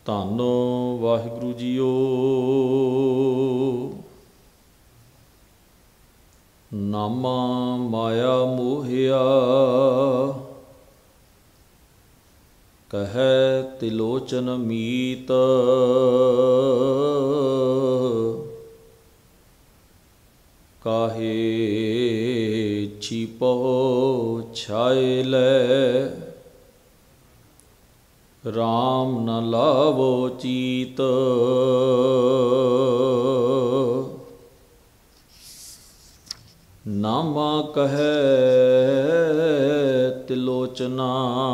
ਧੰਨ ਵਾਹਿਗੁਰੂ ਜੀਓ। ਨਾਮਾ ਮਾਇਆ ਮੋਹਿਆ, ਕਹਿ ਤਿਲੋਚਨ ਮੀਤ। ਕਾਹੇ ਛਿਪੋ ਛਾਏ ਲੈ, ਰਾਮ ਨ ਲਾਵੋ ਚੀਤ। ਨਾਮਾ ਕਹੈ ਤਿਲੋਚਨਾ,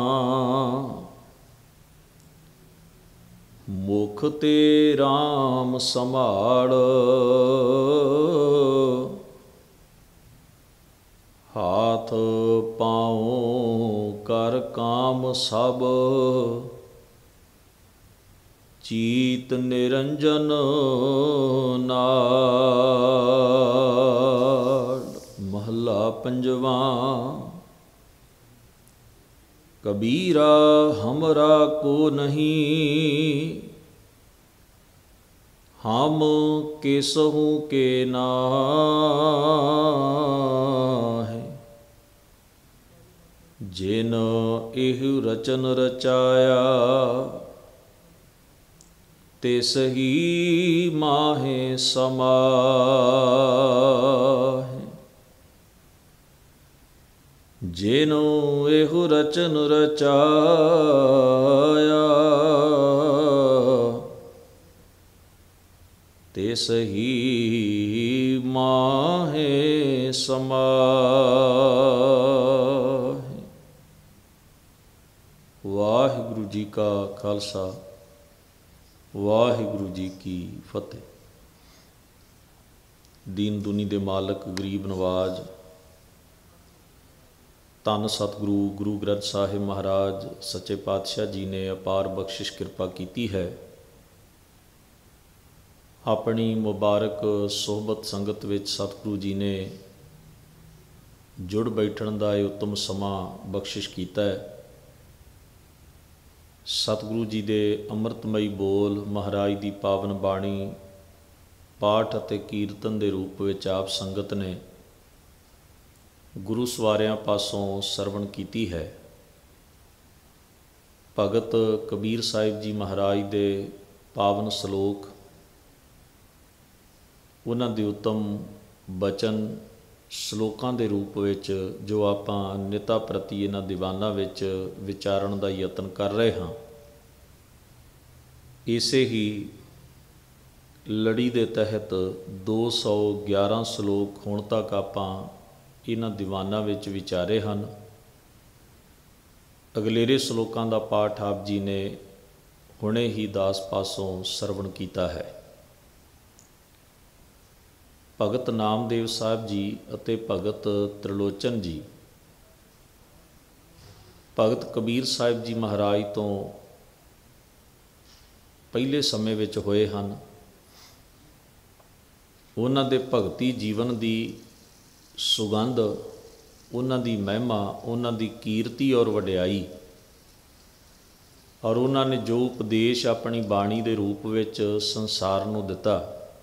ਮੁਖ ਤੇ ਰਾਮ ਸੰਭਾਲ। ਹਾਥ ਪਾਉ ਕਰ ਕਾਮ ਸਭ, ਚੀਤ ਨਿਰੰਜਨ ਨਾਲ। ਮਹੱਲਾ ਪੰਜਵਾ। ਕਬੀਰਾ ਹਮਰਾ ਕੋ ਨਹੀਂ, ਹਮ ਕੇਸਹੂ ਕੇ ਨਾਹਿ। ਜਿਨ ਇਹੁ ਰਚਨ ਰਚਾਇਆ, ਤਿਸ ਹੀ ਮਾਹੇ ਸਮਾਹਿ। ਜਿਨੁ ਇਹੁ ਰਚਨ ਰਚਾਇਆ, ਤਿਸ ਹੀ ਮਾਹੇ ਸਮਾਹਿ। ਵਾਹਿਗੁਰੂ ਜੀ ਕਾ ਖਾਲਸਾ, ਵਾਹਿਗੁਰੂ ਜੀ ਕੀ ਫਤਿਹ। ਦੀਨ ਦੁਨੀ ਦੇ ਮਾਲਕ, ਗਰੀਬ ਨਵਾਜ, ਧੰਨ ਸਤਿਗੁਰੂ ਗੁਰੂ ਗ੍ਰੰਥ ਸਾਹਿਬ ਮਹਾਰਾਜ ਸੱਚੇ ਪਾਤਸ਼ਾਹ ਜੀ ਨੇ ਅਪਾਰ ਬਖਸ਼ਿਸ਼ ਕਿਰਪਾ ਕੀਤੀ ਹੈ। ਆਪਣੀ ਮੁਬਾਰਕ ਸੋਹਬਤ ਸੰਗਤ ਵਿੱਚ ਸਤਿਗੁਰੂ ਜੀ ਨੇ ਜੁੜ ਬੈਠਣ ਦਾ ਇਹ ਉੱਤਮ ਸਮਾਂ ਬਖਸ਼ਿਸ਼ ਕੀਤਾ ਹੈ। ਸਤਿਗੁਰੂ ਜੀ ਦੇ ਅੰਮ੍ਰਿਤਮਈ ਬੋਲ, ਮਹਾਰਾਜ ਦੀ ਪਾਵਨ ਬਾਣੀ ਪਾਠ ਅਤੇ ਕੀਰਤਨ ਦੇ ਰੂਪ ਵਿੱਚ ਆਪ ਸੰਗਤ ਨੇ ਗੁਰੂ ਸਵਾਰਿਆਂ ਪਾਸੋਂ ਸਰਵਣ ਕੀਤੀ ਹੈ। ਭਗਤ ਕਬੀਰ ਸਾਹਿਬ ਜੀ ਮਹਾਰਾਜ ਦੇ ਪਾਵਨ ਸਲੋਕ, ਉਹਨਾਂ ਦੇ ਉੱਤਮ ਬਚਨ ਸਲੋਕਾਂ ਦੇ ਰੂਪ ਵਿੱਚ ਜੋ ਆਪਾਂ ਨਿਤਾ ਪ੍ਰਤੀ ਇਹਨਾਂ ਦੀਵਾਨਾਂ ਵਿੱਚ ਵਿਚਾਰਨ ਦਾ ਯਤਨ ਕਰ ਰਹੇ ਹਾਂ, ਇਸੇ ਹੀ ਲੜੀ ਦੇ ਤਹਿਤ 211 ਸਲੋਕ ਹੁਣ ਤੱਕ ਆਪਾਂ ਇਹਨਾਂ ਦੀਵਾਨਾਂ ਵਿੱਚ ਵਿਚਾਰੇ ਹਨ। ਅਗਲੇਰੇ ਸਲੋਕਾਂ ਦਾ ਪਾਠ ਆਪ ਜੀ ਨੇ ਹੁਣੇ ਹੀ ਦਾਸ ਪਾਸੋਂ ਸਰਵਣ ਕੀਤਾ ਹੈ। ਭਗਤ ਨਾਮਦੇਵ ਸਾਹਿਬ ਜੀ ਅਤੇ ਭਗਤ ਤ੍ਰਿਲੋਚਨ ਜੀ ਭਗਤ ਕਬੀਰ ਸਾਹਿਬ ਜੀ ਮਹਾਰਾਜ ਤੋਂ ਪਹਿਲੇ ਸਮੇਂ ਵਿੱਚ ਹੋਏ ਹਨ। ਉਹਨਾਂ ਦੇ ਭਗਤੀ ਜੀਵਨ ਦੀ ਸੁਗੰਧ, ਉਹਨਾਂ ਦੀ ਮਹਿਮਾ, ਉਹਨਾਂ ਦੀ ਕੀਰਤੀ ਔਰ ਵਡਿਆਈ, ਔਰ ਉਹਨਾਂ ਨੇ ਜੋ ਉਪਦੇਸ਼ ਆਪਣੀ ਬਾਣੀ ਦੇ ਰੂਪ ਵਿੱਚ ਸੰਸਾਰ ਨੂੰ ਦਿੱਤਾ,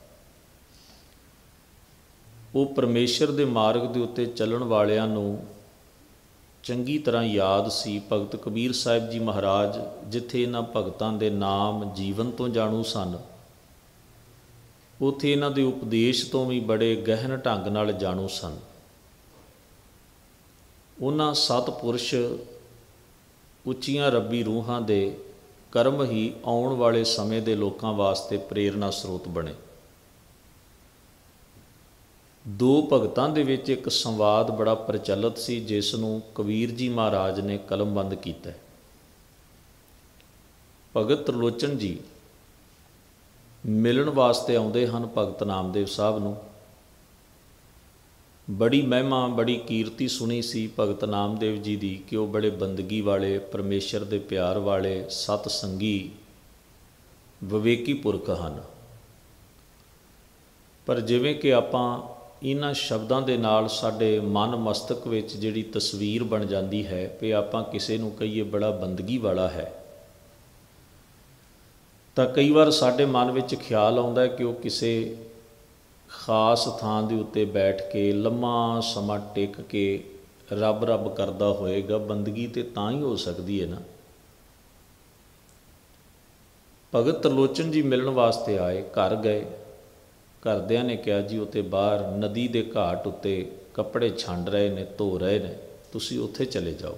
ਉਹ ਪਰਮੇਸ਼ਰ ਦੇ ਮਾਰਗ ਦੇ ਉੱਤੇ ਚੱਲਣ ਵਾਲਿਆਂ ਨੂੰ ਚੰਗੀ ਤਰ੍ਹਾਂ ਯਾਦ ਸੀ। ਭਗਤ ਕਬੀਰ ਸਾਹਿਬ ਜੀ ਮਹਾਰਾਜ ਜਿੱਥੇ ਇਹਨਾਂ ਭਗਤਾਂ ਦੇ ਨਾਮ ਜੀਵਨ ਤੋਂ ਜਾਣੂ ਸਨ, ਉੱਥੇ ਇਹਨਾਂ ਦੇ ਉਪਦੇਸ਼ ਤੋਂ ਵੀ ਬੜੇ ਗਹਿਨ ਢੰਗ ਨਾਲ ਜਾਣੂ ਸਨ। ਉਹਨਾਂ ਸਤਿਪੁਰਸ਼ ਉੱਚੀਆਂ ਰੱਬੀ ਰੂਹਾਂ ਦੇ ਕਰਮ ਹੀ ਆਉਣ ਵਾਲੇ ਸਮੇਂ ਦੇ ਲੋਕਾਂ ਵਾਸਤੇ ਪ੍ਰੇਰਨਾ ਸਰੋਤ ਬਣੇ। ਦੋ ਭਗਤਾਂ ਦੇ ਵਿੱਚ ਇੱਕ ਸੰਵਾਦ ਬੜਾ ਪ੍ਰਚਲਿਤ ਸੀ, ਜਿਸ ਨੂੰ ਕਬੀਰ ਜੀ ਮਹਾਰਾਜ ਨੇ ਕਲਮਬੰਦ ਕੀਤਾ। ਭਗਤ ਤ੍ਰਿਲੋਚਨ ਜੀ ਮਿਲਣ ਵਾਸਤੇ ਆਉਂਦੇ ਹਨ ਭਗਤ ਨਾਮਦੇਵ ਸਾਹਿਬ ਨੂੰ। ਬੜੀ ਮਹਿਮਾ, ਬੜੀ ਕੀਰਤੀ ਸੁਣੀ ਸੀ ਭਗਤ ਨਾਮਦੇਵ ਜੀ ਦੀ ਕਿ ਉਹ ਬੜੇ ਬੰਦਗੀ ਵਾਲੇ, ਪਰਮੇਸ਼ਰ ਦੇ ਪਿਆਰ ਵਾਲੇ, ਸਤ ਸੰਗੀ, ਵਿਵੇਕੀ ਪੁਰਖ ਹਨ। ਪਰ ਜਿਵੇਂ ਕਿ ਆਪਾਂ ਇਹਨਾਂ ਸ਼ਬਦਾਂ ਦੇ ਨਾਲ ਸਾਡੇ ਮਨ ਮਸਤਕ ਵਿੱਚ ਜਿਹੜੀ ਤਸਵੀਰ ਬਣ ਜਾਂਦੀ ਹੈ ਵੀ ਆਪਾਂ ਕਿਸੇ ਨੂੰ ਕਹੀਏ ਬੜਾ ਬੰਦਗੀ ਵਾਲਾ ਹੈ, ਤਾਂ ਕਈ ਵਾਰ ਸਾਡੇ ਮਨ ਵਿੱਚ ਖਿਆਲ ਆਉਂਦਾ ਕਿ ਉਹ ਕਿਸੇ ਖਾਸ ਥਾਂ ਦੇ ਉੱਤੇ ਬੈਠ ਕੇ ਲੰਮਾ ਸਮਾਂ ਟਿਕ ਕੇ ਰੱਬ ਰੱਬ ਕਰਦਾ ਹੋਏਗਾ। ਬੰਦਗੀ ਤੇ ਤਾਂ ਹੀ ਹੋ ਸਕਦੀ ਹੈ ਨਾ। ਭਗਤ ਤਰਲੋਚਨ ਜੀ ਮਿਲਣ ਵਾਸਤੇ ਆਏ, ਘਰ ਗਏ। ਘਰਦਿਆਂ ਨੇ ਕਿਹਾ ਜੀ ਉੱਥੇ ਬਾਹਰ ਨਦੀ ਦੇ ਘਾਟ ਉੱਤੇ ਕੱਪੜੇ ਛੰਡ ਰਹੇ ਨੇ, ਧੋ ਰਹੇ ਨੇ, ਤੁਸੀਂ ਉੱਥੇ ਚਲੇ ਜਾਓ।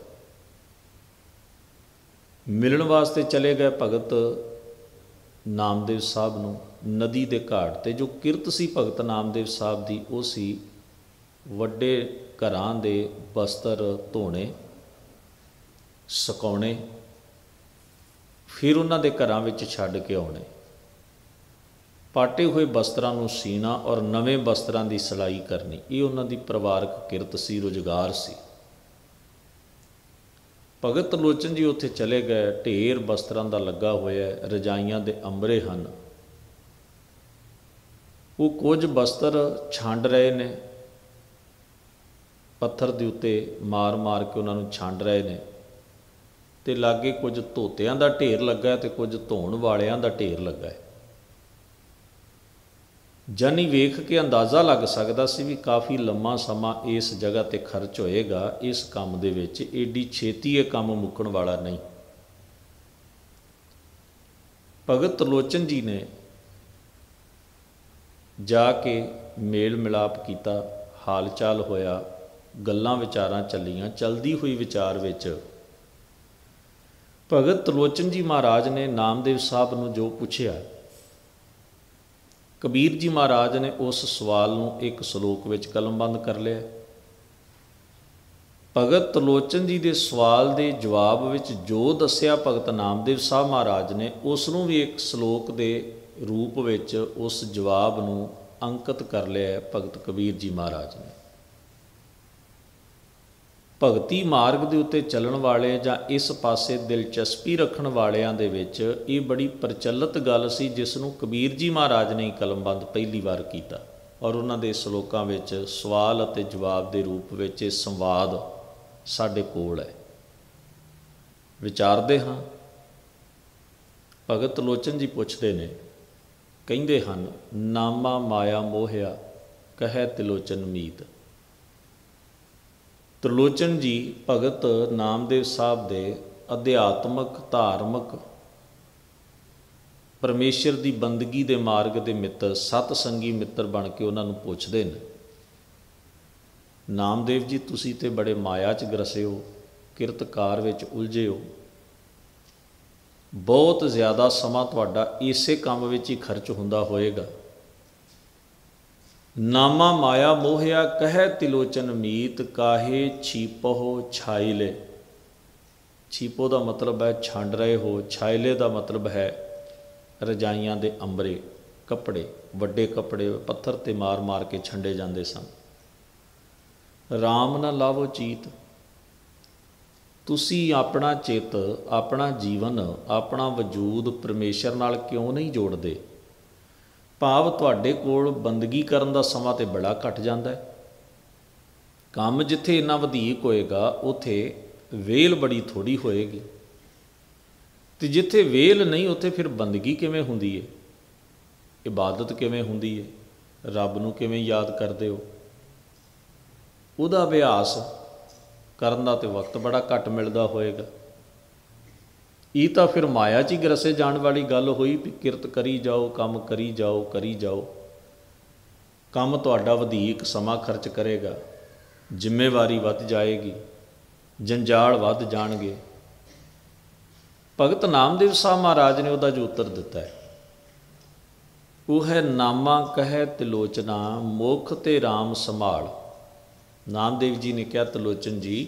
ਮਿਲਣ ਵਾਸਤੇ ਚਲੇ ਗਏ ਭਗਤ ਨਾਮਦੇਵ ਸਾਹਿਬ ਨੂੰ ਨਦੀ ਦੇ ਘਾਟ 'ਤੇ। ਜੋ ਕਿਰਤ ਸੀ ਭਗਤ ਨਾਮਦੇਵ ਸਾਹਿਬ ਦੀ ਉਹ ਸੀ ਵੱਡੇ ਘਰਾਂ ਦੇ ਬਸਤਰ ਧੋਣੇ, ਸੁਕਾਉਣੇ, ਫਿਰ ਉਹਨਾਂ ਦੇ ਘਰਾਂ ਵਿੱਚ ਛੱਡ ਕੇ ਆਉਣੇ। ਪਾਟੇ ਹੋਏ ਬਸਤਰਾਂ ਨੂੰ ਸੀਣਾ ਔਰ ਨਵੇਂ ਬਸਤਰਾਂ ਦੀ ਸਿਲਾਈ ਕਰਨੀ, ਇਹ ਉਹਨਾਂ ਦੀ ਪਰਿਵਾਰਕ ਕਿਰਤ ਸੀ, ਰੁਜ਼ਗਾਰ ਸੀ। ਭਗਤ ਤਰਲੋਚਨ ਜੀ ਉੱਥੇ ਚਲੇ ਗਏ। ਢੇਰ ਬਸਤਰਾਂ ਦਾ ਲੱਗਾ ਹੋਇਆ, ਰਜਾਈਆਂ ਦੇ ਅੰਬਰੇ ਹਨ। ਉਹ ਕੁਝ ਬਸਤਰ ਛੰਡ ਰਹੇ ਨੇ, ਪੱਥਰ ਦੇ ਉੱਤੇ ਮਾਰ ਮਾਰ ਕੇ ਉਹਨਾਂ ਨੂੰ ਛੰਡ ਰਹੇ ਨੇ, ਅਤੇ ਲਾਗੇ ਕੁਝ ਧੋਤਿਆਂ ਦਾ ਢੇਰ ਲੱਗਾ ਅਤੇ ਕੁਝ ਧੋਣ ਵਾਲਿਆਂ ਦਾ ਢੇਰ ਲੱਗਾ ਹੈ। ਜਾਨੀ ਵੇਖ ਕੇ ਅੰਦਾਜ਼ਾ ਲੱਗ ਸਕਦਾ ਸੀ ਵੀ ਕਾਫੀ ਲੰਮਾ ਸਮਾਂ ਇਸ ਜਗ੍ਹਾ 'ਤੇ ਖਰਚ ਹੋਏਗਾ ਇਸ ਕੰਮ ਦੇ ਵਿੱਚ, ਏਡੀ ਛੇਤੀ ਇਹ ਕੰਮ ਮੁੱਕਣ ਵਾਲਾ ਨਹੀਂ। ਭਗਤ ਤਰਲੋਚਨ ਜੀ ਨੇ ਜਾ ਕੇ ਮੇਲ ਮਿਲਾਪ ਕੀਤਾ, ਹਾਲ ਚਾਲ ਹੋਇਆ, ਗੱਲਾਂ ਵਿਚਾਰਾਂ ਚੱਲੀਆਂ। ਚਲਦੀ ਹੋਈ ਵਿਚਾਰ ਵਿੱਚ ਭਗਤ ਤਰਲੋਚਨ ਜੀ ਮਹਾਰਾਜ ਨੇ ਨਾਮਦੇਵ ਸਾਹਿਬ ਨੂੰ ਜੋ ਪੁੱਛਿਆ, ਕਬੀਰ ਜੀ ਮਹਾਰਾਜ ਨੇ ਉਸ ਸਵਾਲ ਨੂੰ ਇੱਕ ਸਲੋਕ ਵਿੱਚ ਕਲਮਬੰਦ ਕਰ ਲਿਆ। ਭਗਤ ਤਰਲੋਚਨ ਜੀ ਦੇ ਸਵਾਲ ਦੇ ਜਵਾਬ ਵਿੱਚ ਜੋ ਦੱਸਿਆ ਭਗਤ ਨਾਮਦੇਵ ਸਾਹਿਬ ਮਹਾਰਾਜ ਨੇ, ਉਸ ਨੂੰ ਵੀ ਇੱਕ ਸਲੋਕ ਦੇ ਰੂਪ ਵਿੱਚ ਉਸ ਜਵਾਬ ਨੂੰ ਅੰਕਿਤ ਕਰ ਲਿਆ ਭਗਤ ਕਬੀਰ ਜੀ ਮਹਾਰਾਜ ਨੇ। ਭਗਤੀ ਮਾਰਗ ਦੇ ਉੱਤੇ ਚੱਲਣ ਵਾਲੇ ਜਾਂ ਇਸ ਪਾਸੇ ਦਿਲਚਸਪੀ ਰੱਖਣ ਵਾਲਿਆਂ ਦੇ ਵਿੱਚ ਇਹ ਬੜੀ ਪ੍ਰਚਲਿਤ ਗੱਲ ਸੀ, ਜਿਸ ਨੂੰ ਕਬੀਰ ਜੀ ਮਹਾਰਾਜ ਨੇ ਕਲਮਬੰਦ ਪਹਿਲੀ ਵਾਰ ਕੀਤਾ। ਔਰ ਉਹਨਾਂ ਦੇ ਸਲੋਕਾਂ ਵਿੱਚ ਸਵਾਲ ਅਤੇ ਜਵਾਬ ਦੇ ਰੂਪ ਵਿੱਚ ਇਹ ਸੰਵਾਦ ਸਾਡੇ ਕੋਲ ਹੈ। ਵਿਚਾਰਦੇ ਹਾਂ। ਭਗਤ ਤਰਲੋਚਨ ਜੀ ਪੁੱਛਦੇ ਨੇ, ਕਹਿੰਦੇ ਹਨ, ਨਾਮਾ ਮਾਇਆ ਮੋਹਿਆ ਕਹਿ ਤਿਲੋਚਨ ਮੀਤ। ਤਰਲੋਚਨ ਜੀ ਭਗਤ ਨਾਮਦੇਵ ਸਾਹਿਬ ਦੇ ਅਧਿਆਤਮਕ, ਧਾਰਮਿਕ, ਪਰਮੇਸ਼ਰ ਦੀ ਬੰਦਗੀ ਦੇ ਮਾਰਗ ਦੇ ਮਿੱਤਰ, ਸਤ ਸੰਗੀ ਮਿੱਤਰ ਬਣ ਕੇ ਉਹਨਾਂ ਨੂੰ ਪੁੱਛਦੇ ਨੇ, ਨਾਮਦੇਵ ਜੀ ਤੁਸੀਂ ਤੇ ਬੜੇ ਮਾਇਆ 'ਚ ਗਰਸੇ ਹੋ, ਕਿਰਤਕਾਰ ਵਿੱਚ ਉਲਝੇ ਹੋ, ਬਹੁਤ ਜ਼ਿਆਦਾ ਸਮਾਂ ਤੁਹਾਡਾ ਇਸੇ ਕੰਮ ਵਿੱਚ ਹੀ ਖਰਚ ਹੁੰਦਾ ਹੋਏਗਾ। ਨਾਮਾ ਮਾਇਆ ਮੋਹਿਆ ਕਹਿ ਤਿਲੋਚਨ ਮੀਤ ਕਾਹੇ ਛੀਪੋ ਛਾਇਲੇ। ਛੀਪੋ ਦਾ ਮਤਲਬ ਹੈ ਛੰਡ ਰਹੇ ਹੋ, ਛਾਇਲੇ ਦਾ ਮਤਲਬ ਹੈ ਰਜਾਈਆਂ ਦੇ ਅੰਬਰੇ, ਕੱਪੜੇ, ਵੱਡੇ ਕੱਪੜੇ ਪੱਥਰ 'ਤੇ ਮਾਰ ਮਾਰ ਕੇ ਛੰਡੇ ਜਾਂਦੇ ਸਨ। ਰਾਮ ਨਾ ਲਾਵੋ ਚੀਤ, ਤੁਸੀਂ ਆਪਣਾ ਚਿੱਤ, ਆਪਣਾ ਜੀਵਨ, ਆਪਣਾ ਵਜੂਦ ਪਰਮੇਸ਼ਰ ਨਾਲ ਕਿਉਂ ਨਹੀਂ ਜੋੜਦੇ? ਭਾਵ ਤੁਹਾਡੇ ਕੋਲ ਬੰਦਗੀ ਕਰਨ ਦਾ ਸਮਾਂ ਤਾਂ ਬੜਾ ਘੱਟ ਜਾਂਦਾ ਹੈ। ਕੰਮ ਜਿੱਥੇ ਇੰਨਾ ਵਧੀਕ ਹੋਏਗਾ ਉੱਥੇ ਵੇਲ ਬੜੀ ਥੋੜ੍ਹੀ ਹੋਏਗੀ, ਅਤੇ ਜਿੱਥੇ ਵੇਲ ਨਹੀਂ ਉੱਥੇ ਫਿਰ ਬੰਦਗੀ ਕਿਵੇਂ ਹੁੰਦੀ ਹੈ, ਇਬਾਦਤ ਕਿਵੇਂ ਹੁੰਦੀ ਹੈ, ਰੱਬ ਨੂੰ ਕਿਵੇਂ ਯਾਦ ਕਰਦੇ ਹੋ? ਉਹਦਾ ਅਭਿਆਸ ਕਰਨ ਦਾ ਤਾਂ ਵਕਤ ਬੜਾ ਘੱਟ ਮਿਲਦਾ ਹੋਏਗਾ। ਇਹ ਤਾਂ ਫਿਰ ਮਾਇਆ 'ਚ ਹੀ ਗਰਸੇ ਜਾਣ ਵਾਲੀ ਗੱਲ ਹੋਈ ਵੀ ਕਿਰਤ ਕਰੀ ਜਾਓ, ਕੰਮ ਕਰੀ ਜਾਓ, ਕਰੀ ਜਾਓ। ਕੰਮ ਤੁਹਾਡਾ ਵਧੀਕ ਸਮਾਂ ਖਰਚ ਕਰੇਗਾ, ਜ਼ਿੰਮੇਵਾਰੀ ਵੱਧ ਜਾਏਗੀ, ਜੰਜਾਲ ਵੱਧ ਜਾਣਗੇ। ਭਗਤ ਨਾਮਦੇਵ ਸਾਹਿਬ ਮਹਾਰਾਜ ਨੇ ਉਹਦਾ ਜੋ ਉੱਤਰ ਦਿੱਤਾ ਹੈ ਉਹ ਹੈ, ਨਾਮਾ ਕਹਿ ਤਿਲੋਚਨਾ ਮੁਖ ਤੇ ਰਾਮ ਸੰਭਾਲ। ਨਾਮਦੇਵ ਜੀ ਨੇ ਕਿਹਾ, ਤਿਲੋਚਨ ਜੀ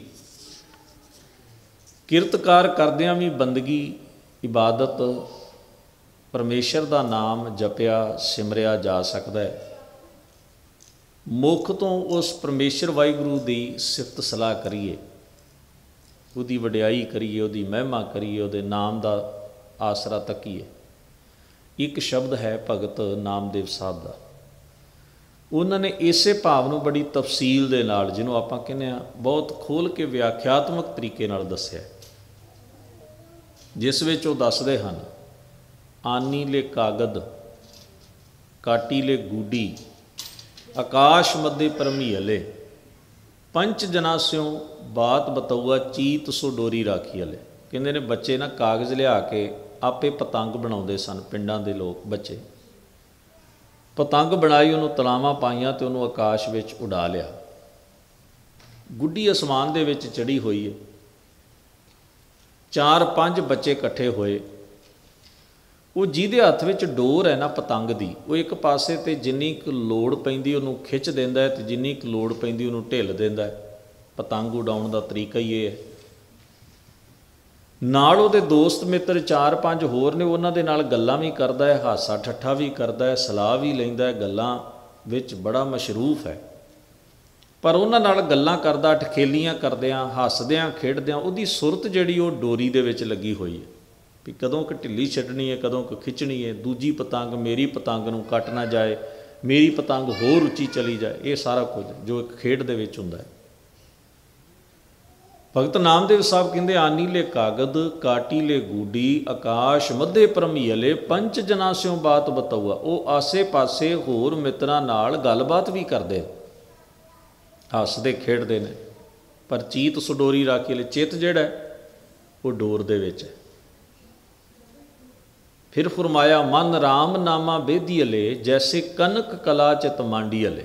ਕਿਰਤਕਾਰ ਕਰਦਿਆਂ ਵੀ ਬੰਦਗੀ, ਇਬਾਦਤ, ਪਰਮੇਸ਼ਰ ਦਾ ਨਾਮ ਜਪਿਆ ਸਿਮਰਿਆ ਜਾ ਸਕਦਾ ਹੈ। ਮੁੱਖ ਤੋਂ ਉਸ ਪਰਮੇਸ਼ਰ ਵਾਹਿਗੁਰੂ ਦੀ ਸਿਫਤ ਸਲਾਹ ਕਰੀਏ, ਉਹਦੀ ਵਡਿਆਈ ਕਰੀਏ, ਉਹਦੀ ਮਹਿਮਾ ਕਰੀਏ, ਉਹਦੇ ਨਾਮ ਦਾ ਆਸਰਾ ਤੱਕੀਏ। ਇੱਕ ਸ਼ਬਦ ਹੈ ਭਗਤ ਨਾਮਦੇਵ ਸਾਹਿਬ ਦਾ, ਉਹਨਾਂ ਨੇ ਇਸੇ ਭਾਵ ਨੂੰ ਬੜੀ ਤਫਸੀਲ ਦੇ ਨਾਲ, ਜਿਹਨੂੰ ਆਪਾਂ ਕਹਿੰਦੇ ਹਾਂ ਬਹੁਤ ਖੋਲ੍ਹ ਕੇ ਵਿਆਖਿਆਤਮਕ ਤਰੀਕੇ ਨਾਲ ਦੱਸਿਆ, ਜਿਸ ਵਿੱਚ ਉਹ ਦੱਸਦੇ ਹਨ, आनी ले कागद काटी ले गूडी आकाश मध्य परमीहले पंच जना स्यों बात बतौआ चीत सो डोरी राखी हले। कहते ने बच्चे ना कागज़ लिया के आपे पतंग बनाते सन, पिंडां दे लोग बच्चे पतंग बनाई, उन्होंने तलावां पाइयां तो उन्होंने आकाश विच उड़ा लिया। गुड्डी आसमान दे विच चढ़ी हुई है। 4-5 बच्चे इकट्ठे होए, वो जिहदे हत्थ विच डोर है ना पतंग दी, वो एक पासे ते जिन्नी क लोड़ पैंदी उन्होंने खिच देंदा है, ते जिन्नी क लोड़ पैंदी उन्होंने ढिल देंदा है। पतंग उड़ाउण दा तरीका ही ये है। नाल उहदे दोस्त मित्र 4-5 होर ने, उन्हां दे नाल गल्लां भी करदा है, हासा ठट्ठा भी करदा है, सलाह भी लैंदा है, गल्लां विच बड़ा मशरूफ है। पर उन्हां नाल गल्लां करदा, ठखेलियां करदिआं, हसदिआं खेडदिआं उहदी सुरत जिहड़ी वो डोरी दे विच लगी हुई है भी कदों क ढिली छड्डनी है, कदों क खिंचनी है, दूजी पतंग मेरी पतंग नूं कट ना जाए, मेरी पतंग होर उच्ची चली जाए। ये सारा कुछ जो एक खेड दे विच हुंदा है। भगत नामदेव साहब कहते आनी ले कागद काटी ले गूडी आकाश मध्य परमीहले पंच जना स्यों बात बतौआ। वो आसे पासे होर मित्रां नाल गलबात भी करते, हसदे खेडते ने, पर चीत सुडोरी राखी ले, चित जिहड़ा वो डोर दे विच है। फिर फरमाया मन राम नामा बेदीअले जैसे कनक कला चित मांडीअले।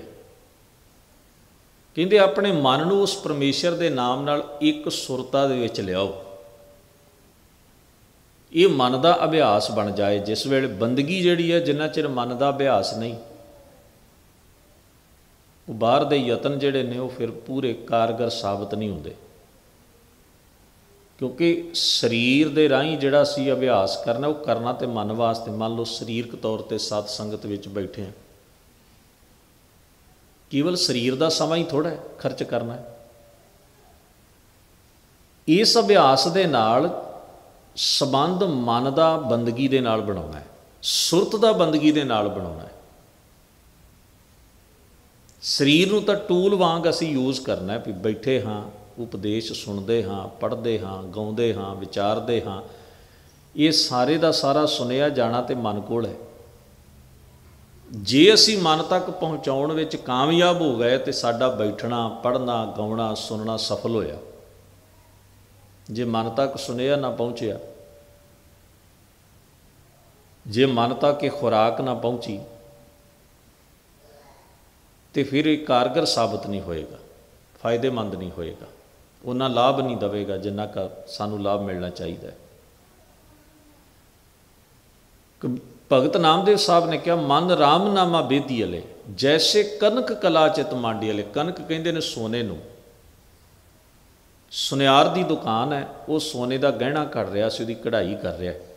कहते अपने मन नूं उस परमेश्वर के नाम नाल एक सुरता दे विच लियाओ। ये मन का अभ्यास बन जाए। जिस वेले बंदगी जिहड़ी है, जिन्ना चिर मन का अभ्यास नहीं, वो बाहर दे यतन जिहड़े ने वो फिर पूरे कारगर साबित नहीं होंदे। क्योंकि शरीर दे राहीं जिहड़ा असीं अभ्यास करना, वो करना तो मन वास्ते। मान लो सरीरक तौर पर सत संगत विच बैठे हैं, केवल शरीर का समा ही थोड़ा है खर्च करना है। इस अभ्यास दे नाल संबंध मन का बंदगी दे नाल बनाउणा है, सुरत का बंदगी दे नाल बनाउणा है। शरीर नूं तां टूल वांग असीं यूज़ करना है भी बैठे हाँ, उपदेश सुनते हाँ, पढ़ते हाँ, गाउंदे हाँ, विचारते हाँ, ये सारे का सारा सुनिया जाना तो मन कोल है। जे असी मन तक पहुँचाउण विच कामयाब हो गए तो साडा बैठना, पढ़ना, गाउणा, सुनना सफल होया। जे मन तक सुनिया ना पहुँचया, जे मन तक खुराक ना पहुँची, तो फिर ये कारगर साबित नहीं होएगा, फायदेमंद नहीं होएगा, उन्ना लाभ नहीं देगा जिन्ना का सानू लाभ मिलना चाहिए। भगत नामदेव साहब ने कहा मन रामनामा बेदीअले जैसे कनक कला चित मांडीअले। कनक कहते ने सोने नूं। सुनियार की दुकान है, वो सोने का गहना कर रहा सी, उसकी कढ़ाई कर रहा है।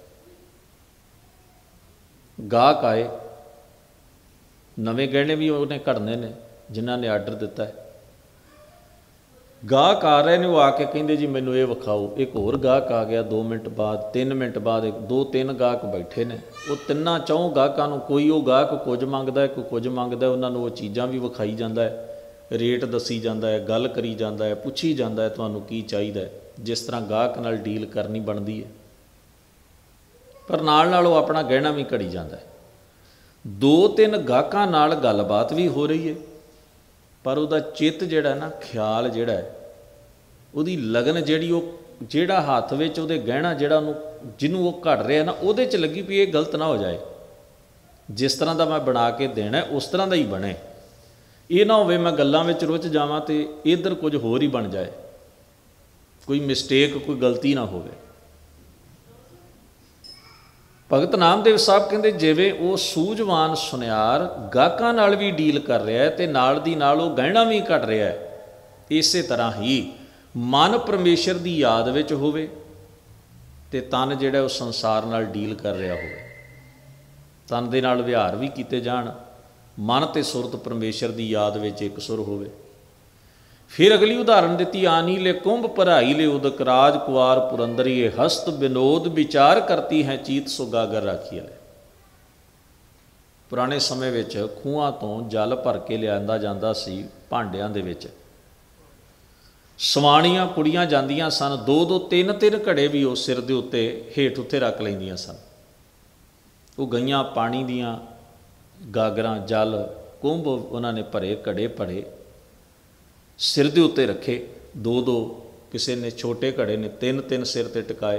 गाहक आए, नवे गहने भी उन्हें घड़ने ने जिन्हों ने आर्डर दिता है। गाहक आ रहे ने, वो आके कहते जी मैनू ये विखाओ। एक होर गाहक आ गया 2 मिनट बाद, 3 मिनट बाद, 2-3 गाहक बैठे ने। वो तिन्ना चौं गाहकों को कोई वो गाहक कुछ मंगदा है, कोई कुछ मंगदा है। उन्होंने वो चीज़ां भी विखाई जाता है, रेट दसी जाता है, गल करी जाता है, पुछी जाता है तुहानू की चाहिए, जिस तरह गाहक नाल डील करनी बनती है। पर नाल नाल वो अपना गहना भी घड़ी जाता है। 2-3 गाहकां नाल गलबात भी हो रही है, पर उहदा चित जिहड़ा ना, ख्याल जिहड़ा है, उहदी लगन जिहड़ी, वो जिहड़ा हत्थ विच उहदे गहना जिहड़ा उहनूं जिन्हों वो घड़ रहा ना, उहदे च लगी भी ये गलत ना हो जाए। जिस तरह का मैं बना के देना उस तरह का ही बने। ये ना होवे मैं गल्लां विच रुझ जावां ते इधर कुछ होर ही बन जाए, कोई मिसटेक, कोई गलती ना होवे। भगत नामदेव साहब कहते जिवें वो सूझवान सुनियार गाहकां नाल भी डील कर रहा है तो नाल दी नाल वो गहना भी घट रहा है, इस तरह ही मन परमेश्वर की याद विच होवे ते तन जिहड़ा वो संसार नाल डील कर रहा होवे। तन दे नाल विहार भी कीते जाण, मन ते सुरत परमेश्वर की याद विच एक सुर होवे। फिर अगली उदाहरण दी आनी ले कुंभ भराई ले उदक राज कुआर पुरंदरी हस्त विनोद विचार करती है चीत सुगागर राखी ले। पुराने समय विच खूहां तो जल भर के लिआंदा जांदा सी भांडियां दे विच। सवाणियां कुड़ियां जांदियां सन, 2-2 3-3 घड़े भी उस सिर दे उत्ते हेठ उत्ते रख लैंदियां सन। ਉਹ ਗਈਆਂ ਪਾਣੀ ਦੀਆਂ ਗਾਗਰਾਂ, ਜਲ, ਕੁੰਭ ਉਹਨਾਂ ਨੇ ਭਰੇ, ਘੜੇ ਭਰੇ, ਸਿਰ ਦੇ ਉੱਤੇ ਰੱਖੇ, 2-2, ਕਿਸੇ ਨੇ ਛੋਟੇ ਘੜੇ ਨੇ 3-3 ਸਿਰ 'ਤੇ ਟਿਕਾਏ।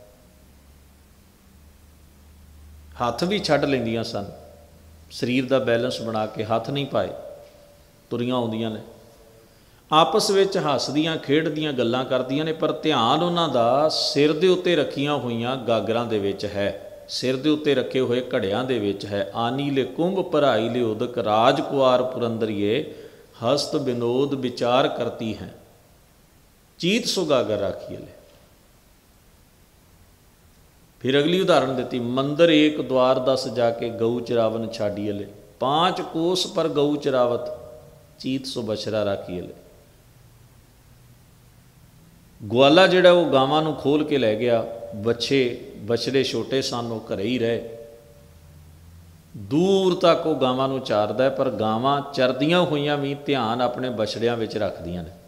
ਹੱਥ ਵੀ ਛੱਡ ਲੈਂਦੀਆਂ ਸਨ, ਸਰੀਰ ਦਾ ਬੈਲੈਂਸ ਬਣਾ ਕੇ ਹੱਥ ਨਹੀਂ ਪਾਏ, ਤੁਰੀਆਂ ਆਉਂਦੀਆਂ ਨੇ, ਆਪਸ ਵਿੱਚ ਹੱਸਦੀਆਂ ਖੇਡਦੀਆਂ ਗੱਲਾਂ ਕਰਦੀਆਂ ਨੇ, ਪਰ ਧਿਆਨ ਉਹਨਾਂ ਦਾ ਸਿਰ ਦੇ ਉੱਤੇ ਰੱਖੀਆਂ ਹੋਈਆਂ ਗਾਗਰਾਂ ਦੇ ਵਿੱਚ ਹੈ, ਸਿਰ ਦੇ ਉੱਤੇ ਰੱਖੇ ਹੋਏ ਘੜਿਆਂ ਦੇ ਵਿੱਚ ਹੈ। ਆਨੀ ਲੈ ਕੁੰਭ ਭਰਾਈ ਲੈ ਉਦਕ, ਰਾਜ ਕੁਆਰ ਪੁਰੰਦਰੀਏ, ਹਸਤ ਵਿਨੋਦ ਵਿਚਾਰ ਕਰਤੀ ਹੈ, ਚੀਤ ਸੋ ਗਾਗਰ ਰਾਖੀ ਲੈ। फिर अगली उदाहरण देती, मंदिर एक द्वार 10 जाके गऊ चरावन छाड़िए ले, 5 कोस पर गऊ चरावत, चीत सो बछड़ा राखिए ले। ग्वाला जिहड़ा वो गावां नूं खोल के लै गया, बछे बछड़े छोटे सन, वो घरे ही रहे, दूर तक वो गावां नूं चारदा है, पर गावां चरदियां होइयां भी ध्यान अपने बछड़ियां विच रखदियां ने।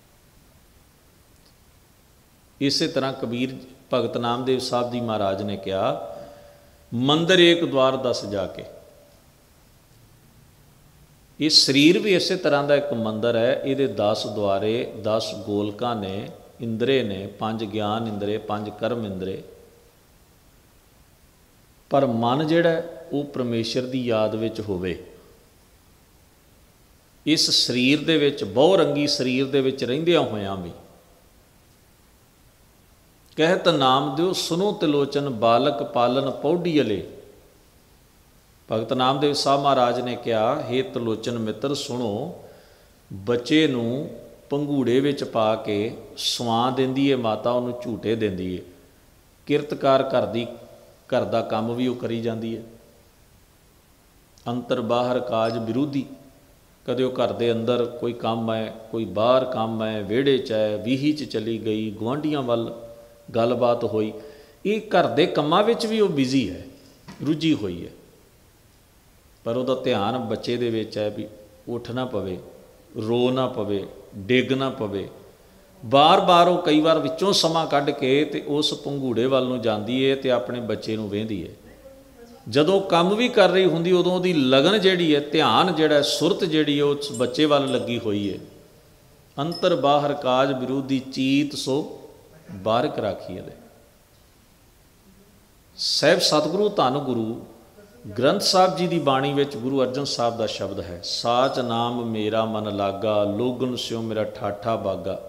इस तरह कबीर भगत नामदेव साहब जी महाराज ने कहा, मंदिर एक द्वार 10 जाके। ये शरीर भी इस तरह का एक मंदिर है, ये 10 द्वारे, 10 गोलकां ने, इंद्रे ने, 5 ज्ञान इंद्रे, 5 कर्म इंद्रे, पर मन जिहड़ा वो परमेश्वर की याद विच होवे। इस शरीर दे विच, बहुरंगी शरीर दे विच रहिंदियां होइयां भी, कहत नाम दियो सुनो तिलोचन, बालक पालन पौढ़ीअले। भगत नामदेव साहब महाराज ने कहा, हे तिलोचन मित्र सुनो, बच्चे नूं पंघूड़े विच पा के सवा देंदी है माता, उन्होंने झूटे देंदी है, किरतकार घर दा काम भी वो करी जाती है, अंतर बाहर काज विरोधी, कदे वो घर दे अंदर कोई काम है, कोई बाहर काम है, विहड़े च है, वीही च चली गई, गुआढ़ियां वल गलबात हुई, ये घर के कामां विच भी वो बिजी है, रुझी हुई है, पर वह ध्यान बच्चे दे विच है भी उठ ना पवे, रो ना पवे, डिग ना पवे। बार बार वो कई बार विचों समा कढ़ के ते उस पंघूड़े वल नूं जांदी है ते अपने बच्चे नूं वेंदी है। जदों काम भी कर रही हुंदी उदों दी लगन जिहड़ी है, ध्यान जिहड़ा सुरत जिहड़ी है उस बच्चे वल लगी हुई है। अंतर बाहर काज विरोधी, चीत सो बारक राखिए ले। साहिब सतगुरु धन गुरु ग्रंथ साहब जी की बाणी विच गुरु अर्जन साहब का शब्द है, साच नाम मेरा मन लागा, लोगन स्यों मेरा ठाठा बागा।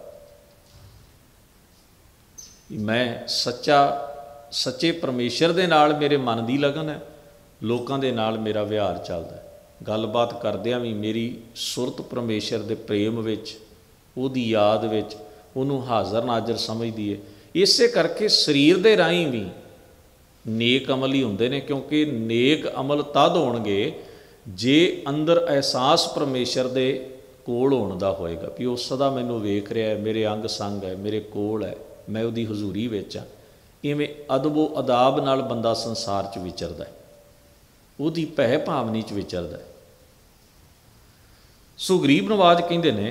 मैं सच्चा सच्चे परमेश्वर दे नाल मेरे मन की लगन है, लोगों के नाल मेरा व्यवहार चलता है, गलबात करदियां भी मेरी सुरत परमेश्वर दे प्रेम विच, उहदी याद विच, ਉਹਨੂੰ ਹਾਜ਼ਰ ਨਾਜ਼ਰ ਸਮਝਦੀ ਹੈ। ਇਸੇ ਕਰਕੇ ਸਰੀਰ ਦੇ ਰਾਹੀਂ ਵੀ ਨੇਕ ਅਮਲ ਹੀ ਹੁੰਦੇ ਨੇ, ਕਿਉਂਕਿ ਨੇਕ ਅਮਲ ਤਦ ਹੋਣਗੇ ਜੇ ਅੰਦਰ ਅਹਿਸਾਸ ਪਰਮੇਸ਼ਰ ਦੇ ਕੋਲ ਹੋਣ ਦਾ ਹੋਏਗਾ ਵੀ ਉਹ ਸਦਾ ਮੈਨੂੰ ਵੇਖ ਰਿਹਾ ਹੈ, ਮੇਰੇ ਅੰਗ ਸੰਗ ਹੈ, ਮੇਰੇ ਕੋਲ ਹੈ, ਮੈਂ ਉਹਦੀ ਹਜ਼ੂਰੀ ਵਿੱਚ ਹਾਂ। ਇਵੇਂ ਅਦਬੋ ਅਦਾਬ ਨਾਲ ਬੰਦਾ ਸੰਸਾਰ 'ਚ ਵਿਚਰਦਾ, ਉਹਦੀ ਭੈ ਭਾਵਨੀ 'ਚ ਵਿਚਰਦਾ। ਸੋ ਗਰੀਬ ਨਵਾਜ ਕਹਿੰਦੇ ਨੇ,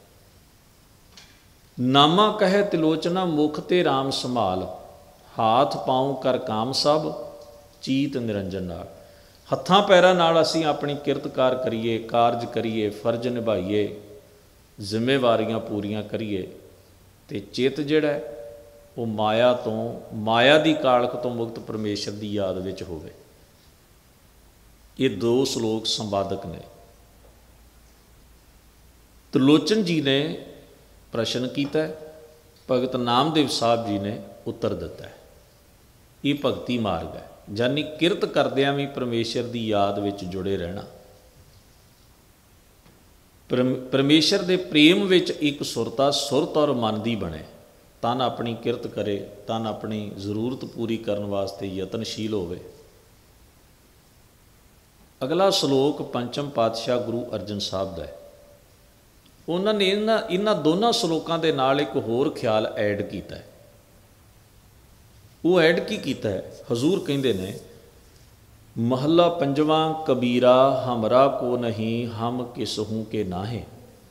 नामा कहे तिलोचना मुख ते राम संभाल, हाथ पाऊँ कर काम सब, चीत निरंजन नाल। हत्थां पैरां नाल असीं अपनी किरतकार करिए, कारज करिए, फर्ज निभाइए, जिम्मेवारियां पूरियां करिए, ते चित जिहड़ा वो माया तो, माया दी कालख तो मुक्त परमेश्वर दी याद विच होवे। ये 2 श्लोक संवादक ने। तिलोचन जी ने प्रश्न किया, भगत नामदेव साहब जी ने उत्तर दिता है। ये भगती मार्ग है, यानी किरत करदियां भी परमेश्वर की याद विच जुड़े रहना, परमेश्वर के प्रेम विच एक सुरता, सुरत और मन दी बने, तन अपनी किरत करे, तन अपनी जरूरत पूरी करने वास्ते यतनशील होवे। अगला श्लोक पंचम पातशाह गुरु अर्जन साहब का है। उन्होंने इन्हां दोनों श्लोकों के नाल एक होर ख्याल ऐड किया है। वो ऐड की किया है, हजूर कहते ने, महला पंजवा कबीरा हमरा को नहीं, हम किसहूँ के नाहे।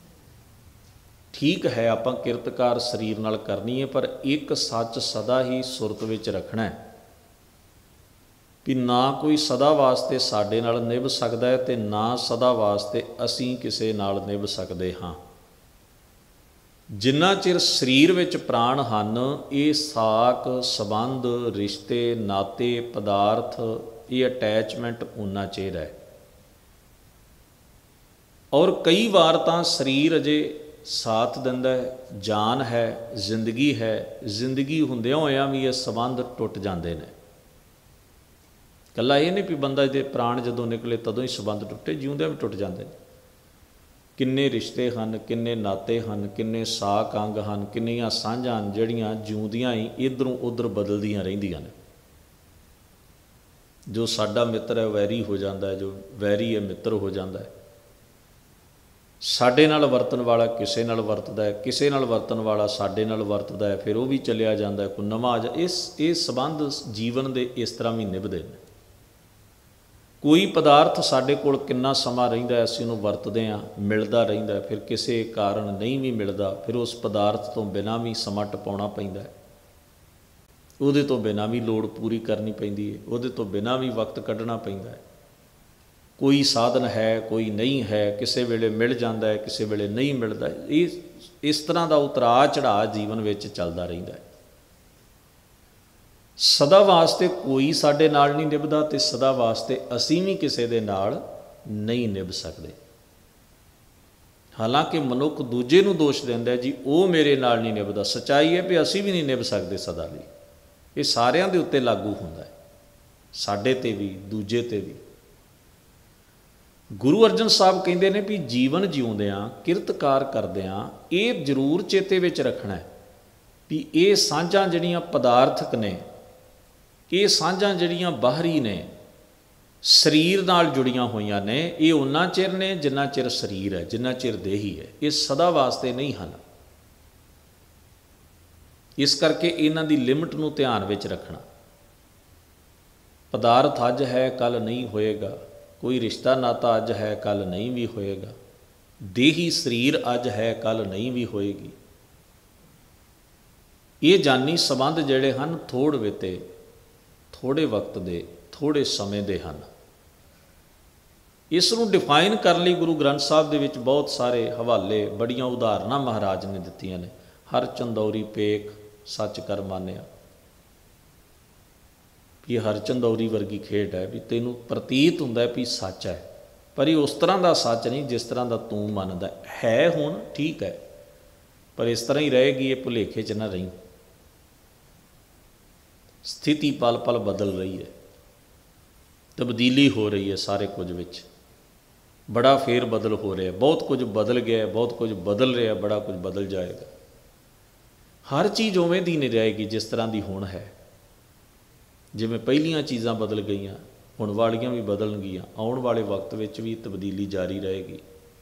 ठीक है, आपां किरतकार शरीर नाल करनी है, पर एक सच सदा ही सुरत विच रखना है। ਵੀ ਨਾ ਕੋਈ ਸਦਾ ਵਾਸਤੇ ਸਾਡੇ ਨਾਲ ਨਿਭ ਸਕਦਾ ਹੈ ਅਤੇ ਨਾ ਸਦਾ ਵਾਸਤੇ ਅਸੀਂ ਕਿਸੇ ਨਾਲ ਨਿਭ ਸਕਦੇ ਹਾਂ। ਜਿੰਨਾ ਚਿਰ ਸਰੀਰ ਵਿੱਚ ਪ੍ਰਾਣ ਹਨ, ਇਹ ਸਾਕ ਸੰਬੰਧ, ਰਿਸ਼ਤੇ, ਨਾਤੇ, ਪਦਾਰਥ, ਇਹ ਅਟੈਚਮੈਂਟ ਉਨਾ ਚਿਰ ਹੈ। ਔਰ ਕਈ ਵਾਰ ਤਾਂ ਸਰੀਰ ਅਜੇ ਸਾਥ ਦਿੰਦਾ ਹੈ, ਜਾਨ ਹੈ, ਜ਼ਿੰਦਗੀ ਹੈ, ਜ਼ਿੰਦਗੀ ਹੁੰਦਿਆਂ ਹੋਇਆਂ ਵੀ ਇਹ ਸੰਬੰਧ ਟੁੱਟ ਜਾਂਦੇ ਨੇ। ਇਕੱਲਾ ਇਹ ਨਹੀਂ ਵੀ ਬੰਦਾ ਦੇ ਪ੍ਰਾਣ ਜਦੋਂ ਨਿਕਲੇ ਤਦੋਂ ਹੀ ਸੰਬੰਧ ਟੁੱਟੇ, ਜਿਉਂਦਿਆਂ ਵੀ ਟੁੱਟ ਜਾਂਦੇ ਨੇ। ਕਿੰਨੇ ਰਿਸ਼ਤੇ ਹਨ, ਕਿੰਨੇ ਨਾਤੇ ਹਨ, ਕਿੰਨੇ ਸਾਕ ਅੰਗ ਹਨ, ਕਿੰਨੀਆਂ ਸਾਂਝਾਂ ਹਨ ਜਿਹੜੀਆਂ ਜਿਉਂਦਿਆਂ ਹੀ ਇੱਧਰੋਂ ਉੱਧਰ ਬਦਲਦੀਆਂ ਰਹਿੰਦੀਆਂ ਨੇ। ਜੋ ਸਾਡਾ ਮਿੱਤਰ ਹੈ ਵੈਰੀ ਹੋ ਜਾਂਦਾ, ਜੋ ਵੈਰੀ ਹੈ ਮਿੱਤਰ ਹੋ ਜਾਂਦਾ। ਸਾਡੇ ਨਾਲ ਵਰਤਣ ਵਾਲਾ ਕਿਸੇ ਨਾਲ ਵਰਤਦਾ ਹੈ, ਕਿਸੇ ਨਾਲ ਵਰਤਣ ਵਾਲਾ ਸਾਡੇ ਨਾਲ ਵਰਤਦਾ ਹੈ, ਫਿਰ ਉਹ ਵੀ ਚੱਲਿਆ ਜਾਂਦਾ, ਕੋਈ ਨਵਾਂ ਇਹ ਸੰਬੰਧ ਜੀਵਨ ਦੇ ਇਸ ਤਰ੍ਹਾਂ ਵੀ ਨਿਭਦੇ ਨੇ। ਕੋਈ ਪਦਾਰਥ ਸਾਡੇ ਕੋਲ ਕਿੰਨਾ ਸਮਾਂ ਰਹਿੰਦਾ, ਅਸੀਂ ਉਹਨੂੰ ਵਰਤਦੇ ਹਾਂ, ਮਿਲਦਾ ਰਹਿੰਦਾ, ਫਿਰ ਕਿਸੇ ਕਾਰਨ ਨਹੀਂ ਵੀ ਮਿਲਦਾ, ਫਿਰ ਉਸ ਪਦਾਰਥ ਤੋਂ ਬਿਨਾਂ ਵੀ ਸਮਾਂ ਟਪਾਉਣਾ ਪੈਂਦਾ, ਉਹਦੇ ਤੋਂ ਬਿਨਾਂ ਵੀ ਲੋੜ ਪੂਰੀ ਕਰਨੀ ਪੈਂਦੀ ਹੈ, ਉਹਦੇ ਤੋਂ ਬਿਨਾਂ ਵੀ ਵਕਤ ਕੱਢਣਾ ਪੈਂਦਾ ਹੈ। ਕੋਈ ਸਾਧਨ ਹੈ, ਕੋਈ ਨਹੀਂ ਹੈ, ਕਿਸੇ ਵੇਲੇ ਮਿਲ ਜਾਂਦਾ ਹੈ, ਕਿਸੇ ਵੇਲੇ ਨਹੀਂ ਮਿਲਦਾ। ਇਹ ਇਸ ਤਰ੍ਹਾਂ ਦਾ ਉਤਰਾਅ ਚੜ੍ਹਾਅ ਜੀਵਨ ਵਿੱਚ ਚੱਲਦਾ ਰਹਿੰਦਾ ਹੈ। ਸਦਾ ਵਾਸਤੇ ਕੋਈ ਸਾਡੇ ਨਾਲ ਨਹੀਂ ਨਿਭਦਾ ਅਤੇ ਸਦਾ ਵਾਸਤੇ ਅਸੀਂ ਵੀ ਕਿਸੇ ਦੇ ਨਾਲ ਨਹੀਂ ਨਿਭ ਸਕਦੇ। ਹਾਲਾਂਕਿ ਮਨੁੱਖ ਦੂਜੇ ਨੂੰ ਦੋਸ਼ ਦਿੰਦਾ ਜੀ ਉਹ ਮੇਰੇ ਨਾਲ ਨਹੀਂ ਨਿਭਦਾ। ਸੱਚਾਈ ਹੈ ਵੀ ਅਸੀਂ ਵੀ ਨਹੀਂ ਨਿਭ ਸਕਦੇ ਸਦਾ ਲਈ। ਇਹ ਸਾਰਿਆਂ ਦੇ ਉੱਤੇ ਲਾਗੂ ਹੁੰਦਾ ਹੈ, ਸਾਡੇ 'ਤੇ ਵੀ, ਦੂਜੇ 'ਤੇ ਵੀ। ਗੁਰੂ ਅਰਜਨ ਸਾਹਿਬ ਕਹਿੰਦੇ ਨੇ ਵੀ ਜੀਵਨ ਜਿਉਂਦਿਆਂ, ਕਿਰਤਕਾਰ ਕਰਦਿਆਂ ਇਹ ਜ਼ਰੂਰ ਚੇਤੇ ਵਿੱਚ ਰੱਖਣਾ ਵੀ ਇਹ ਸਾਂਝਾਂ ਜਿਹੜੀਆਂ ਪਦਾਰਥਕ ਨੇ, ਇਹ ਸਾਂਝਾਂ ਜਿਹੜੀਆਂ ਬਾਹਰੀ ਨੇ, ਸਰੀਰ ਨਾਲ ਜੁੜੀਆਂ ਹੋਈਆਂ ਨੇ, ਇਹ ਉਨਾ ਚਿਰ ਨੇ ਜਿੰਨਾ ਚਿਰ ਸਰੀਰ ਹੈ, ਜਿੰਨਾ ਚਿਰ ਦੇਹੀ ਹੈ। ਇਹ ਸਦਾ ਵਾਸਤੇ ਨਹੀਂ ਹਨ। ਇਸ ਕਰਕੇ ਇਹਨਾਂ ਦੀ ਲਿਮਟ ਨੂੰ ਧਿਆਨ ਵਿੱਚ ਰੱਖਣਾ। ਪਦਾਰਥ ਅੱਜ ਹੈ, ਕੱਲ੍ਹ ਨਹੀਂ ਹੋਏਗਾ। ਕੋਈ ਰਿਸ਼ਤਾ ਨਾਤਾ ਅੱਜ ਹੈ, ਕੱਲ੍ਹ ਨਹੀਂ ਵੀ ਹੋਏਗਾ। ਦੇਹੀ ਸਰੀਰ ਅੱਜ ਹੈ, ਕੱਲ੍ਹ ਨਹੀਂ ਵੀ ਹੋਏਗੀ। ਇਹ ਜਾਨੀ ਸੰਬੰਧ ਜਿਹੜੇ ਹਨ ਥੋੜ੍ਹ ਵੇਤੇ, ਥੋੜ੍ਹੇ ਵਕਤ ਦੇ, ਥੋੜ੍ਹੇ ਸਮੇਂ ਦੇ ਹਨ। ਇਸ ਨੂੰ ਡਿਫਾਈਨ ਕਰਨ ਲਈ ਗੁਰੂ ਗ੍ਰੰਥ ਸਾਹਿਬ ਦੇ ਵਿੱਚ ਬਹੁਤ ਸਾਰੇ ਹਵਾਲੇ, ਬੜੀਆਂ ਉਦਾਹਰਨਾਂ ਮਹਾਰਾਜ ਨੇ ਦਿੱਤੀਆਂ ਨੇ। ਹਰ ਚੰਦੌਰੀ ਪੇਖ ਸੱਚ ਕਰ ਮਾਨਿਆ, ਵੀ ਹਰ ਚੰਦੌਰੀ ਵਰਗੀ ਖੇਡ ਹੈ, ਵੀ ਤੈਨੂੰ ਪ੍ਰਤੀਤ ਹੁੰਦਾ ਵੀ ਸੱਚ ਹੈ, ਪਰ ਇਹ ਉਸ ਤਰ੍ਹਾਂ ਦਾ ਸੱਚ ਨਹੀਂ ਜਿਸ ਤਰ੍ਹਾਂ ਦਾ ਤੂੰ ਮੰਨਦਾ ਹੈ। ਹੁਣ ਠੀਕ ਹੈ, ਪਰ ਇਸ ਤਰ੍ਹਾਂ ਹੀ ਰਹੇਗੀ, ਇਹ ਭੁਲੇਖੇ 'ਚ ਨਾ ਰਹੀ। ਸਥਿਤੀ ਪਲ ਪਲ ਬਦਲ ਰਹੀ ਹੈ, ਤਬਦੀਲੀ ਹੋ ਰਹੀ ਹੈ ਸਾਰੇ ਕੁਝ ਵਿੱਚ। ਬੜਾ ਫੇਰ ਬਦਲ ਹੋ ਰਿਹਾ, ਬਹੁਤ ਕੁਝ ਬਦਲ ਗਿਆ, ਬਹੁਤ ਕੁਝ ਬਦਲ ਰਿਹਾ, ਬੜਾ ਕੁਝ ਬਦਲ ਜਾਏਗਾ। ਹਰ ਚੀਜ਼ ਉਵੇਂ ਦੀ ਨਹੀਂ ਰਹੇਗੀ ਜਿਸ ਤਰ੍ਹਾਂ ਦੀ ਹੁਣ ਹੈ। ਜਿਵੇਂ ਪਹਿਲੀਆਂ ਚੀਜ਼ਾਂ ਬਦਲ ਗਈਆਂ, ਹੁਣ ਵਾਲੀਆਂ ਵੀ ਬਦਲਣਗੀਆਂ। ਆਉਣ ਵਾਲੇ ਵਕਤ ਵਿੱਚ ਵੀ ਤਬਦੀਲੀ ਜਾਰੀ ਰਹੇਗੀ।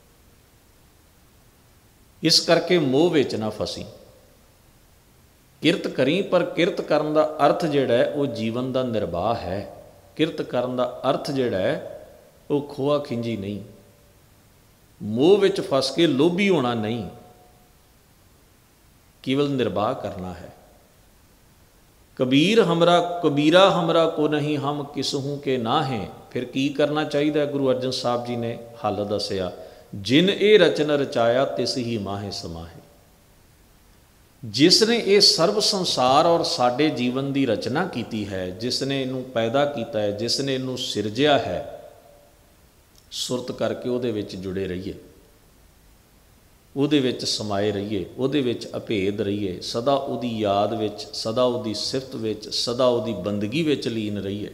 ਇਸ ਕਰਕੇ ਮੋਹ ਵਿੱਚ ਨਾ ਫਸੀ। ਕਿਰਤ ਕਰੀ, ਪਰ ਕਿਰਤ ਕਰਨ ਦਾ ਅਰਥ ਜਿਹੜਾ ਹੈ ਉਹ ਜੀਵਨ ਦਾ ਨਿਰਵਾਹ ਹੈ। ਕਿਰਤ ਕਰਨ ਦਾ ਅਰਥ ਜਿਹੜਾ ਹੈ ਉਹ ਖੋਆ ਖਿੰਜੀ ਨਹੀਂ, ਮੋਹ ਵਿੱਚ ਫਸ ਕੇ ਲੋਭੀ ਹੋਣਾ ਨਹੀਂ, ਕੇਵਲ ਨਿਰਵਾਹ ਕਰਨਾ ਹੈ। ਕਬੀਰਾ ਹਮਰਾ ਕੋ ਨਹੀਂ, ਹਮ ਕਿਸਹੂ ਕੇ ਨਾ ਹੈ। ਫਿਰ ਕੀ ਕਰਨਾ ਚਾਹੀਦਾ? ਗੁਰੂ ਅਰਜਨ ਸਾਹਿਬ ਜੀ ਨੇ ਹੱਲ ਦੱਸਿਆ, ਜਿਨ ਇਹ ਰਚਨ ਰਚਾਇਆ ਤਿਸ ਹੀ ਮਾਹੇ ਸਮਾਹੇ। ਜਿਸ ਨੇ ਇਹ ਸਰਬ ਸੰਸਾਰ ਔਰ ਸਾਡੇ ਜੀਵਨ ਦੀ ਰਚਨਾ ਕੀਤੀ ਹੈ, ਜਿਸ ਨੇ ਇਹਨੂੰ ਪੈਦਾ ਕੀਤਾ ਹੈ, ਜਿਸ ਨੇ ਇਹਨੂੰ ਸਿਰਜਿਆ ਹੈ, ਸੁਰਤ ਕਰਕੇ ਉਹਦੇ ਵਿੱਚ ਜੁੜੇ ਰਹੀਏ, ਉਹਦੇ ਵਿੱਚ ਸਮਾਏ ਰਹੀਏ, ਉਹਦੇ ਵਿੱਚ ਅਭੇਦ ਰਹੀਏ, ਸਦਾ ਉਹਦੀ ਯਾਦ ਵਿੱਚ, ਸਦਾ ਉਹਦੀ ਸਿਫਤ ਵਿੱਚ, ਸਦਾ ਉਹਦੀ ਬੰਦਗੀ ਵਿੱਚ ਲੀਨ ਰਹੀਏ।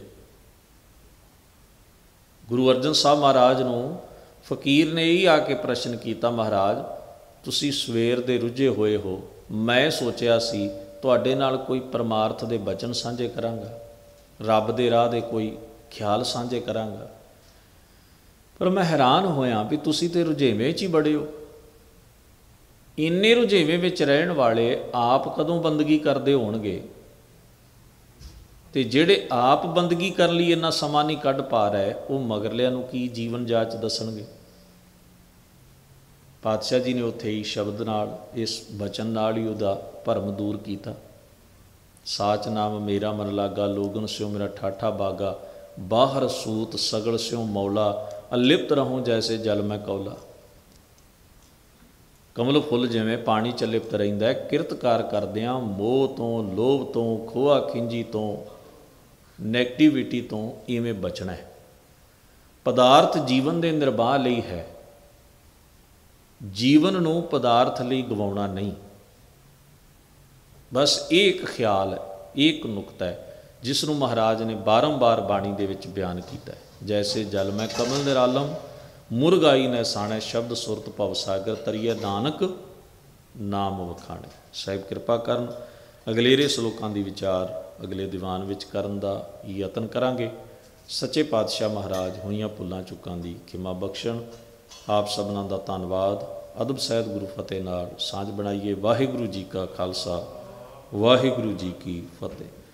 ਗੁਰੂ ਅਰਜਨ ਸਾਹਿਬ ਮਹਾਰਾਜ ਨੂੰ ਫਕੀਰ ਨੇ ਇਹ ਆ ਕੇ ਪ੍ਰਸ਼ਨ ਕੀਤਾ, ਮਹਾਰਾਜ ਤੁਸੀਂ ਸਵੇਰ ਦੇ ਰੁੱਝੇ ਹੋਏ ਹੋ, ਮੈਂ ਸੋਚਿਆ ਸੀ ਤੁਹਾਡੇ ਨਾਲ ਕੋਈ ਪਰਮਾਰਥ ਦੇ ਬਚਨ ਸਾਂਝੇ ਕਰਾਂਗਾ, ਰੱਬ ਦੇ ਰਾਹ ਦੇ ਕੋਈ ਖਿਆਲ ਸਾਂਝੇ ਕਰਾਂਗਾ, ਪਰ ਮੈਂ ਹੈਰਾਨ ਹੋਇਆ ਵੀ ਤੁਸੀਂ ਤਾਂ ਰੁਝੇਵੇਂ 'ਚ ਹੀ ਬੜੇ ਹੋ। ਇੰਨੇ ਰੁਝੇਵੇਂ ਵਿੱਚ ਰਹਿਣ ਵਾਲੇ ਆਪ ਕਦੋਂ ਬੰਦਗੀ ਕਰਦੇ ਹੋਣਗੇ? ਅਤੇ ਜਿਹੜੇ ਆਪ ਬੰਦਗੀ ਕਰਨ ਲਈ ਇੰਨਾ ਸਮਾਂ ਨਹੀਂ ਕੱਢ ਪਾ ਰਹੇ, ਉਹ ਮਗਰਲਿਆਂ ਨੂੰ ਕੀ ਜੀਵਨ ਜਾਚ ਦੱਸਣਗੇ? ਪਾਤਸ਼ਾਹ ਜੀ ਨੇ ਉੱਥੇ ਹੀ ਸ਼ਬਦ ਨਾਲ, ਇਸ ਬਚਨ ਨਾਲ ਹੀ ਉਹਦਾ ਭਰਮ ਦੂਰ ਕੀਤਾ। ਸਾਚ ਨਾਮ ਮੇਰਾ ਮਨ ਲਾਗਾ, ਲੋਗਨ ਸਿਓ ਮੇਰਾ ਠਾਠਾ ਬਾਗਾ, ਬਾਹਰ ਸੂਤ ਸਗਲ ਸਿਉ ਮੌਲਾ, ਅਲਿਪਤ ਰਹੂੰ ਜੈਸੇ ਜਲ ਮੈਂ ਕੌਲਾ। ਕਮਲ ਫੁੱਲ ਜਿਵੇਂ ਪਾਣੀ 'ਚ ਲਿਪਤ ਰਹਿੰਦਾ, ਕਿਰਤਕਾਰ ਕਰਦਿਆਂ ਮੋਹ ਤੋਂ, ਲੋਭ ਤੋਂ, ਖੋਆ ਖਿੰਜੀ ਤੋਂ, ਨੈਗੇਟਿਵਿਟੀ ਤੋਂ ਇਵੇਂ ਬਚਣਾ ਹੈ। ਪਦਾਰਥ ਜੀਵਨ ਦੇ ਨਿਰਬਾਹ ਲਈ ਹੈ, ਜੀਵਨ ਨੂੰ ਪਦਾਰਥ ਲਈ ਗਵਾਉਣਾ ਨਹੀਂ। ਬਸ ਇਹ ਇੱਕ ਖਿਆਲ ਹੈ, ਇਹ ਇੱਕ ਨੁਕਤਾ ਹੈ ਜਿਸ ਨੂੰ ਮਹਾਰਾਜ ਨੇ ਬਾਰੰਬਾਰ ਬਾਣੀ ਦੇ ਵਿੱਚ ਬਿਆਨ ਕੀਤਾ ਹੈ। ਜੈਸੇ ਜਲ ਮੈਂ ਕਮਲ ਨਿਰਾਲਮ, ਮੁਰਗਾਈ ਨੇ ਸਾਣੇ, ਸ਼ਬਦ ਸੁਰਤ ਭਵ ਸਾਗਰ, ਤਰੀਏ ਨਾਨਕ ਨਾਮ ਵਖਾਣੇ। ਸਾਹਿਬ ਕਿਰਪਾ ਕਰਨ, ਅਗਲੇਰੇ ਸ਼ਲੋਕਾਂ ਦੀ ਵਿਚਾਰ ਅਗਲੇ ਦੀਵਾਨ ਵਿੱਚ ਕਰਨ ਦਾ ਯਤਨ ਕਰਾਂਗੇ। ਸੱਚੇ ਪਾਤਸ਼ਾਹ ਮਹਾਰਾਜ ਹੋਈਆਂ ਭੁੱਲਾਂ ਚੁੱਕਾਂ ਦੀ ਖਿਮਾ ਬਖਸ਼ਣ। ਆਪ ਸਭਨਾਂ ਦਾ ਧੰਨਵਾਦ। ਅਦਬ ਸਹਿਤ ਗੁਰੂ ਫਤਿਹ ਨਾਲ ਸਾਂਝ ਬਣਾਈਏ। ਵਾਹਿਗੁਰੂ ਜੀ ਕਾ ਖਾਲਸਾ, ਵਾਹਿਗੁਰੂ ਜੀ ਕੀ ਫਤਿਹ।